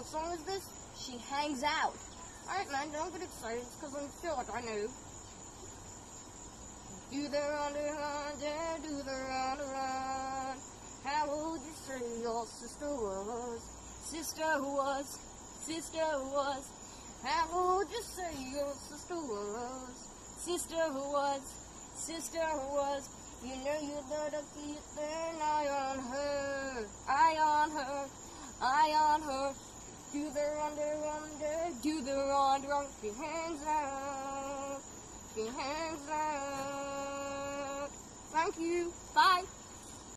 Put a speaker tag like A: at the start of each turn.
A: What song is this? She Hangs Out. Alright, man, don't get excited. It's because I'm short, I know. Do the run, do the run. How would you say your sister was? Sister was. How would you say your sister was? Sister was. You know you better keep an eye on her. Do the run, do the run. She hangs out. Thank you. Bye.